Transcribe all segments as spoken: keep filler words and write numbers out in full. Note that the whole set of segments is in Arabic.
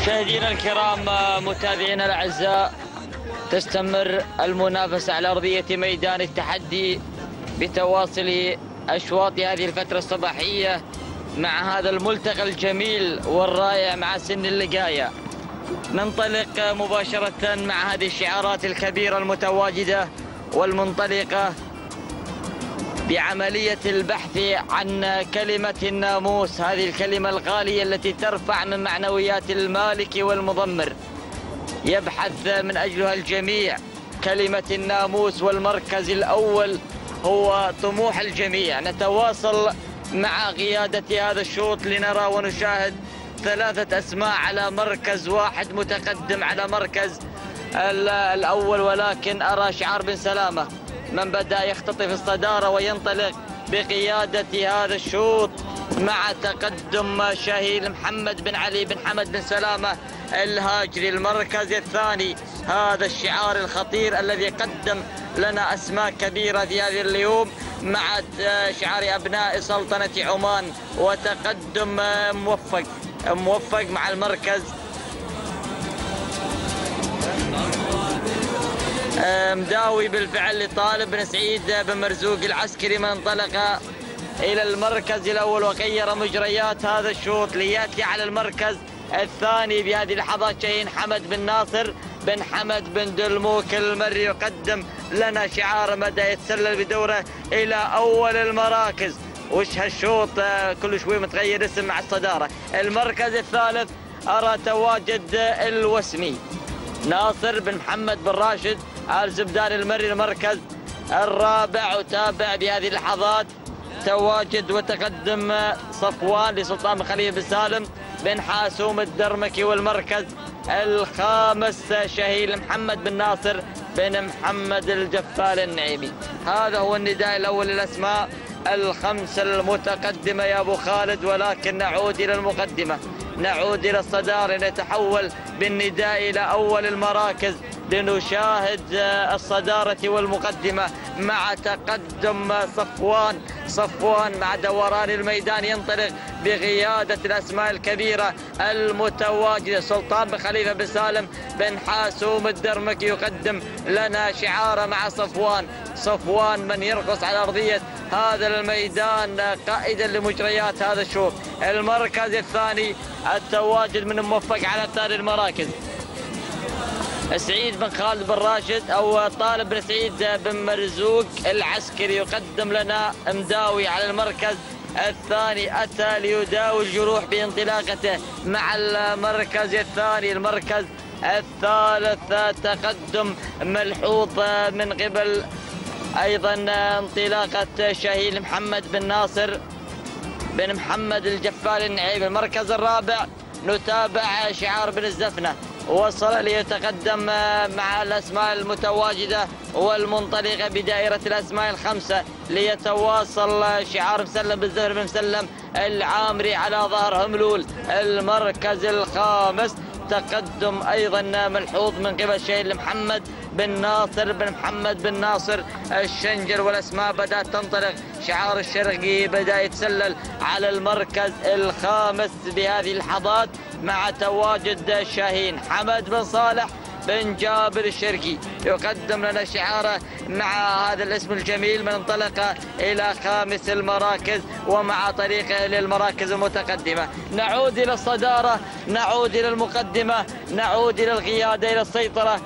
مشاهدينا الكرام، متابعينا الاعزاء، تستمر المنافسه على ارضيه ميدان التحدي بتواصل اشواط هذه الفتره الصباحيه مع هذا الملتقى الجميل والرائع مع سن اللقايه. ننطلق مباشره مع هذه الشعارات الكبيره المتواجده والمنطلقه بعملية البحث عن كلمة الناموس، هذه الكلمة الغالية التي ترفع من معنويات المالك والمضمر. يبحث من أجلها الجميع كلمة الناموس، والمركز الأول هو طموح الجميع. نتواصل مع قيادة هذا الشوط لنرى ونشاهد ثلاثة أسماء على مركز واحد متقدم على مركز الأول، ولكن أرى شعار بن سلامة من بدأ يختطف الصدارة وينطلق بقيادة هذا الشوط مع تقدم شهيل محمد بن علي بن حمد بن سلامة الهاجري. المركز الثاني هذا الشعار الخطير الذي قدم لنا أسماء كبيرة في هذا اليوم مع شعار أبناء سلطنة عمان، وتقدم موفق موفق مع المركز مداوي بالفعل لطالب بن سعيد بن مرزوق العسكري، من انطلق إلى المركز الأول وغير مجريات هذا الشوط ليأتي على المركز الثاني بهذه اللحظات شاهين حمد بن ناصر بن حمد بن دلموك المري، يقدم لنا شعار مدى يتسلل بدوره إلى أول المراكز. وش هالشوط كل شوي متغير اسم مع الصدارة. المركز الثالث أرى تواجد الوسمي ناصر بن محمد بن راشد آل زبدان المري. المركز الرابع وتابع بهذه اللحظات تواجد وتقدم صفوان لسلطان بن خليفة بن سالم بن حاسوم الدرمكي. والمركز الخامس شهيل محمد بن ناصر بن محمد الجفال النعيمي. هذا هو النداء الأول للأسماء الخمسة المتقدمة يا أبو خالد، ولكن نعود إلى المقدمة، نعود إلى الصدارة، نتحول بالنداء إلى أول المراكز لنشاهد الصدارة والمقدمة مع تقدم صفوان صفوان مع دوران الميدان ينطلق بقيادة الأسماء الكبيرة المتواجدة. سلطان بن خليفة بن سالم بن حاسوم الدرمكي يقدم لنا شعار مع صفوان صفوان من يرقص على أرضية هذا الميدان قائدا لمجريات هذا الشوط. المركز الثاني التواجد من موفق على ثاني المراكز سعيد بن خالد بن راشد أو طالب بن سعيد بن مرزوق العسكري، يقدم لنا مداوي على المركز الثاني، أتى ليداوي الجروح بانطلاقته مع المركز الثاني. المركز الثالث تقدم ملحوظ من قبل أيضا انطلاقة شهيل محمد بن ناصر بن محمد الجفال النعيمي. المركز الرابع نتابع شعار بن الزفنة، وصل ليتقدم مع الأسماء المتواجدة والمنطلقة بدائرة الأسماء الخمسة ليتواصل شعار مسلم بن زهر بن مسلم العامري على ظهر هملول. المركز الخامس تقدم أيضا ملحوظ من قبل شهيل محمد بن ناصر بن محمد بن ناصر الشنجر، والأسماء بدأت تنطلق. شعار الشرقي بدأ يتسلل على المركز الخامس بهذه اللحظات مع تواجد شاهين حمد بن صالح بن جابر الشرقي، يقدم لنا شعاره مع هذا الاسم الجميل من انطلق إلى خامس المراكز ومع طريقه للمراكز المتقدمة. نعود إلى الصدارة، نعود إلى المقدمة، نعود إلى القيادة، إلى السيطرة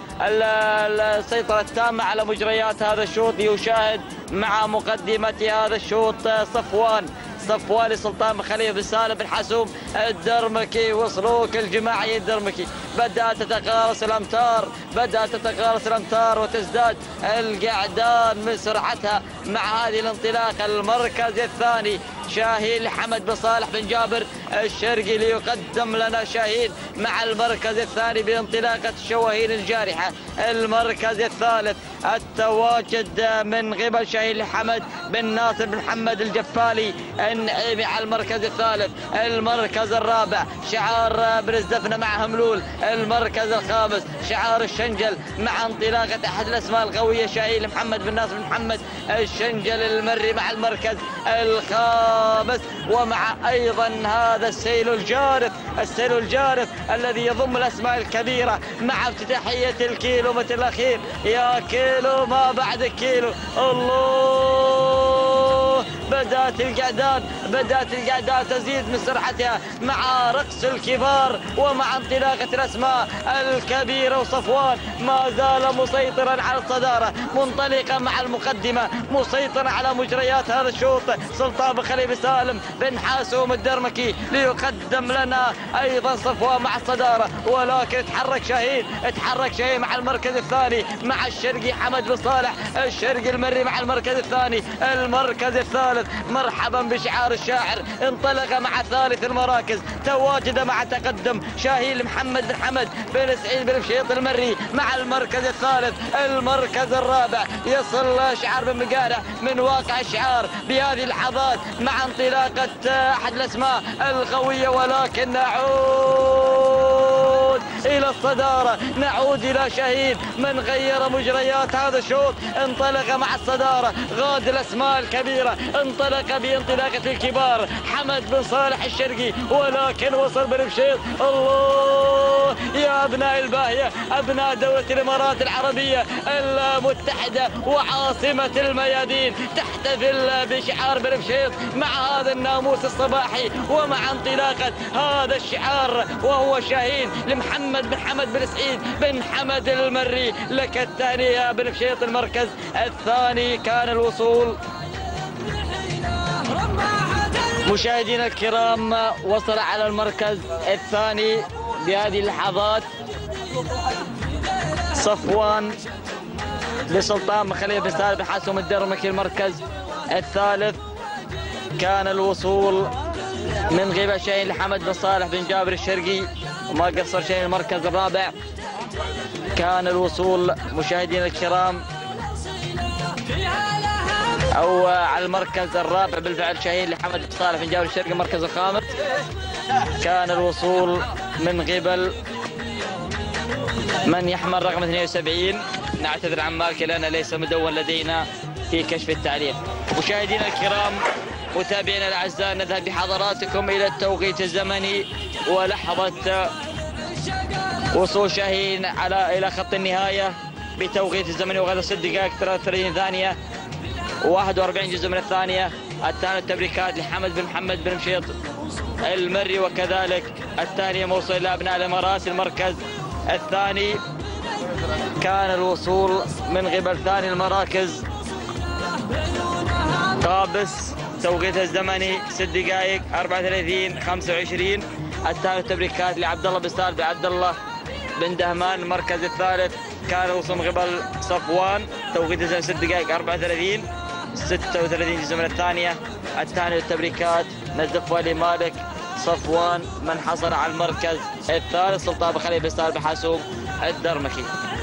السيطرة التامة على مجريات هذا الشوط. يشاهد مع مقدمة هذا الشوط صفوان صفوان لسلطان بن خليفة بن سالم بن حاسوم الدرمكي وصلوك الجماعي الدرمكي. بدأت تتقارص الأمتار بدأت تتقارص الأمتار وتزداد القعدان من سرعتها مع هذه الانطلاقة. المركز الثاني شاهين حمد بن صالح بن جابر الشرقي ليقدم لنا شاهين مع المركز الثاني بانطلاقة الشواهين الجارحة. المركز الثالث التواجد من قبل شاهين حمد بن ناصر بن محمد الجفالي النعيمي على المركز الثالث. المركز الرابع شعار بن الزفنة مع هملول. المركز الخامس شعار الشنجل مع انطلاقة أحد الأسماء القوية شاهين محمد بن ناصر بن محمد الشنجل المري مع المركز الخامس. الخامس، ومع أيضا هذا السيل الجارف، السيل الجارف الذي يضم الأسماء الكبيرة مع افتتاحية الكيلومتر الأخير. يا كيلو ما بعد كيلو، الله بدأت القعدان بدأت القعدان تزيد من سرعتها مع رقص الكبار ومع انطلاقة الأسماء الكبيرة. وصفوان ما زال مسيطرا على الصدارة، منطلقا مع المقدمة، مسيطرا على مجريات هذا الشوط. سلطان بن خليفة سالم بن حاسوم الدرمكي ليقدم لنا أيضا صفوان مع الصدارة، ولكن تحرك شاهين تحرك شاهين مع المركز الثاني مع الشرقي حمد بن صالح، الشرقي المري مع المركز الثاني. المركز الثالث مرحبا بشعار الشاعر، انطلق مع ثالث المراكز، تواجد مع تقدم شاهين محمد بن حمد بن سعيد بن مشيط المري مع المركز الثالث. المركز الرابع يصل شعار بن مقارة من واقع الشعار بهذه اللحظات مع انطلاقة أحد الأسماء القوية، ولكن نعود إلى الصدارة، نعود إلى شاهين من غير مجريات هذا الشوط. انطلق مع الصدارة، غاد الأسماء الكبيرة، انطلق بانطلاقة الكبار حمد بن صالح الشرقي، ولكن وصل بن مشيط. الله يا أبناء الباهية، أبناء دولة الإمارات العربية المتحدة وعاصمة الميادين، تحتفل بشعار بن مشيط مع هذا الناموس الصباحي ومع انطلاقة هذا الشعار، وهو شاهين لمحمد بن حمد بن سعيد بن حمد المري. لك الثاني يا بن مشيط. المركز الثاني كان الوصول مشاهدينا الكرام، وصل على المركز الثاني بهذه اللحظات صفوان لسلطان بن خليفة بن سالم بن حاسوم الدرمكي. المركز الثالث كان الوصول من قبل شاهين لحمد بن صالح بن جابر الشرقي، وما قصر شاهين. المركز الرابع كان الوصول مشاهدينا الكرام أو على المركز الرابع بالفعل شاهين لحمد بن صالح بن جابر الشرقي. المركز الخامس كان الوصول من قبل من يحمل رقم اثنين وسبعين، نعتذر عن مالك لأنه ليس مدون لدينا في كشف التعليق. مشاهدينا الكرام متابعينا الأعزاء، نذهب بحضراتكم إلى التوقيت الزمني ولحظة وصول شاهين على إلى خط النهاية بتوقيت الزمني، وغدا ست دقائق ثلاثة وثلاثين ثانية واحد وأربعين جزء من الثانية. الثاني التبريكات لحمد بن محمد بن مشيط المري، وكذلك الثانية موصل إلى أبناء الإمارات. المركز الثاني كان الوصول من قبل ثاني المراكز طابس، توقيت الزمني ست دقائق أربعة وثلاثين خمسة وعشرين. الثاني التبريكات لعبد الله بن سالم بن عبد الله بن دهمان. المركز الثالث كان الوصول من قبل صفوان، توقيت الزمني ست دقائق أربعة وثلاثين ستة وثلاثين جزء من الثانية. الثاني التبريكات نزف ولي مالك صفوان من حصل على المركز الثالث. سلطان بن خليفة بن سالم بن حاسوم الدرمكي.